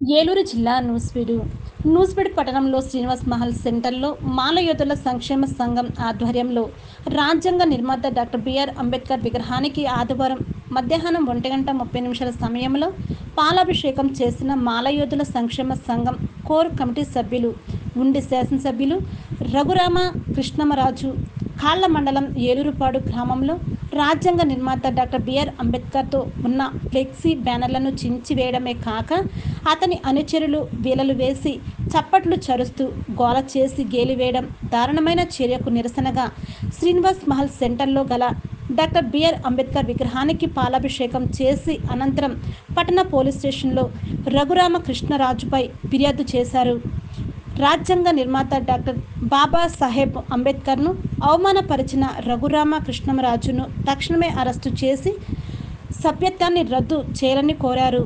ఏలూరు జిల్లా నూజివీడు పట్టణంలో శ్రీనివాస్ మహల్ సెంటర్లో మాలయోధుల సంక్షేమ సంఘం ఆధ్వర్యంలో రాజ్యాంగ నిర్మాత డాక్టర్ బిఆర్ అంబేద్కర్ విగ్రహానికి ఆదివారం మధ్యాహ్నం 1:30 సమయంలో పాలాభిషేకం చేసిన మాలయోధుల సంక్షేమ సంఘం కోర్ కమిటీ సభ్యులు ఉండి శాసనసభ్యులు రఘురామ కృష్ణమరాజు కాళ్ల మండలం ఏలూరుపాడు గ్రామంలో రాజ్యాంగ నిర్మాత డాక్టర్ బిఆర్ అంబేద్కర్తో ఉన్న ఫ్లెక్సీ బ్యానర్లను చించివేయడమే కాక అతని అనుచరులు వీలలు వేసి చప్పట్లు చరుస్తూ గోల చేసి గేలివేయడం దారుణమైన చర్యకు నిరసనగా శ్రీనివాస్ మహల్ సెంటర్లో గల డాక్టర్ బిఆర్ అంబేద్కర్ విగ్రహానికి పాలాభిషేకం చేసి అనంతరం పట్టణ పోలీస్ స్టేషన్లో రఘురామ కృష్ణరాజుపై ఫిర్యాదు చేశారు. రాజ్యాంగ నిర్మాత డాక్టర్ బాబాసాహెబ్ అంబేద్కర్ను అవమానపరిచిన రఘురామ కృష్ణరాజును తక్షణమే అరెస్టు చేసి సభ్యత్వాన్ని రద్దు చేయాలని కోరారు.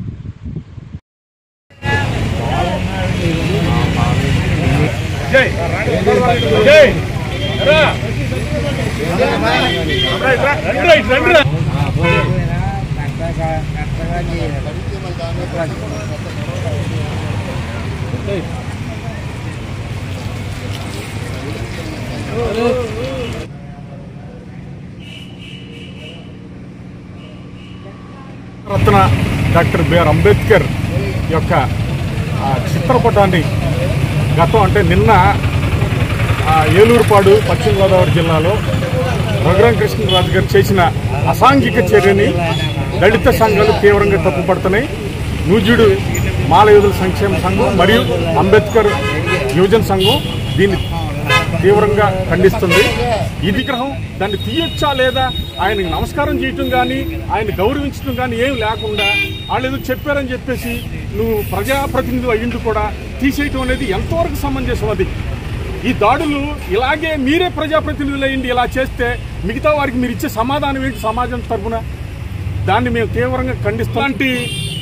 రత్న డాక్టర్ బిఆర్ అంబేద్కర్ యొక్క చిత్రపటాన్ని గతం అంటే నిన్న ఏలూరుపాడు పశ్చిమ గోదావరి జిల్లాలో రఘురామ కృష్ణరాజు గారు చేసిన అసాంఘిక చర్యని దళిత సంఘాలు తీవ్రంగా తప్పుపడుతున్నాయి. నూజివీడు మాలయోధుల సంక్షేమ సంఘం మరియు అంబేద్కర్ యువజన సంఘం దీన్ని తీవ్రంగా ఖండిస్తుంది. ఈ విగ్రహం దాన్ని తీయొచ్చా లేదా ఆయనకు నమస్కారం చేయటం కానీ ఆయన గౌరవించడం కానీ ఏం లేకుండా వాళ్ళు ఏదో చెప్పారని చెప్పేసి నువ్వు ప్రజాప్రతినిధి అయ్యిండు కూడా తీసేయటం అనేది ఎంతవరకు సమంజసం? అది ఈ దాడులు ఇలాగే మీరే ప్రజాప్రతినిధులు అయ్యింది ఇలా చేస్తే మిగతా వారికి మీరు ఇచ్చే సమాధానం ఏంటి సమాజం తరఫున? దాన్ని మేము తీవ్రంగా ఖండిస్తాం. అలాంటి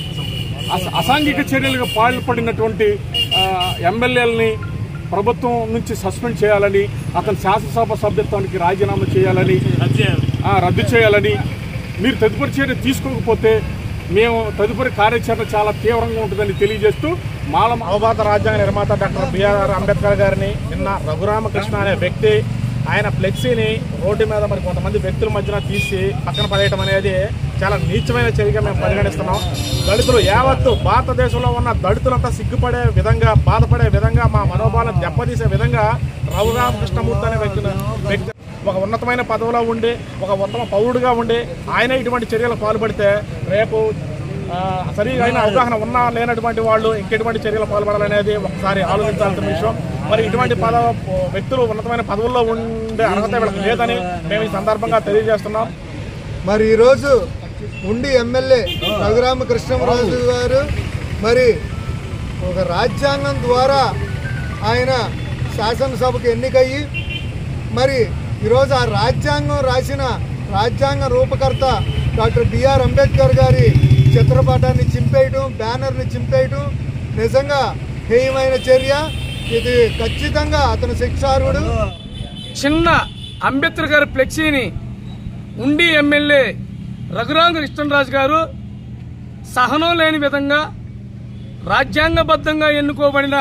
అసాంఘిక చర్యలుగా పాల్పడినటువంటి ఎమ్మెల్యేలని ప్రభుత్వం నుంచి సస్పెండ్ చేయాలని, అతని శాసనసభ సభ్యత్వానికి రాజీనామా చేయాలని, రద్దు చేయాలని, మీరు తదుపరి చర్య తీసుకోకపోతే మేము తదుపరి కార్యాచరణ చాలా తీవ్రంగా ఉంటుందని తెలియజేస్తూ అవబాత రాజ్యాంగ నిర్మాత డాక్టర్ బిఆర్ అంబేద్కర్ గారిని నిన్న రఘురామకృష్ణ అనే వ్యక్తి ఆయన ఫ్లెక్సీని రోడ్డు మీద మరి కొంతమంది వ్యక్తుల మధ్యన తీసి పక్కన పడేయటం అనేది చాలా నీచమైన చర్యగా మేము పరిగణిస్తున్నాం. దళితులు యావత్తు భారతదేశంలో ఉన్న దళితులంతా సిగ్గుపడే విధంగా, బాధపడే విధంగా, మా మనోభావాలను దెబ్బతీసే విధంగా రఘురామకృష్ణమూర్తి అనే వ్యక్తి ఒక ఉన్నతమైన పదవిలో ఉండి, ఒక ఉత్తమ పౌరుడిగా ఉండి ఆయన ఇటువంటి చర్యలకు పాల్పడితే రేపు సరిగైన అవగాహన ఉన్నా లేనటువంటి వాళ్ళు ఇంకెటువంటి చర్యలు పాల్పడాలనేది ఒకసారి ఆలోచించాల్సిన విషయం. మరి ఇటువంటి వ్యక్తులు ఉన్నతమైన పదవుల్లో ఉండే అర్హత వీళ్ళకి లేదని మేము ఈ సందర్భంగా తెలియజేస్తున్నాం. మరి ఈరోజు ఉండి ఎమ్మెల్యే రఘురామ కృష్ణరాజు గారు మరి ఒక రాజ్యాంగం ద్వారా ఆయన శాసనసభకు ఎన్నికయ్యి మరి ఈరోజు ఆ రాజ్యాంగం రాసిన రాజ్యాంగ రూపకర్త డాక్టర్ బిఆర్ అంబేద్కర్ గారి చిత్రపటాన్ని చింపేయటం, బ్యానర్ని చింపేయటం నిజంగా హేయమైన చర్య. ఇది ఖచ్చితంగా అతను శిక్షార్హుడు. చిన్న అంబేద్కర్ గారి ఫ్లెక్సీని ఉండి ఎమ్మెల్యే రఘురామ కృష్ణరాజు గారు సహనం లేని విధంగా రాజ్యాంగబద్ధంగా ఎన్నుకోబడిన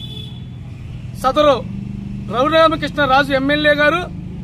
సదరు రఘురామకృష్ణరాజు ఎమ్మెల్యే గారు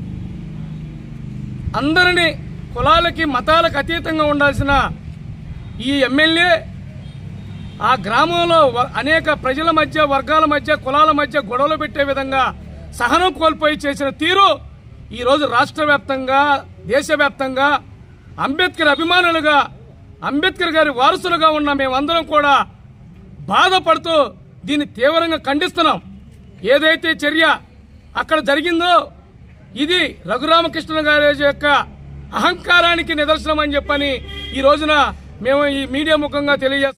అందరినీ కులాలకి మతాలకు అతీతంగా ఉండాల్సిన ఈ ఎమ్మెల్యే ఆ గ్రామంలో అనేక ప్రజల మధ్య, వర్గాల మధ్య, కులాల మధ్య గొడవలు పెట్టే విధంగా సహనం కోల్పోయి చేసిన తీరు ఈరోజు రాష్ట్ర వ్యాప్తంగా, దేశవ్యాప్తంగా అంబేద్కర్ అభిమానులుగా, అంబేద్కర్ గారి వారసులుగా ఉన్న మేమందరం కూడా బాధపడుతూ దీన్ని తీవ్రంగా ఖండిస్తున్నాం. ఏదైతే చర్య అక్కడ జరిగిందో ఇది రఘురామకృష్ణ గారి యొక్క అహంకారానికి నిదర్శనం అని చెప్పని ఈ రోజున మేము ఈ మీడియా ముఖంగా తెలియజేస్తాం.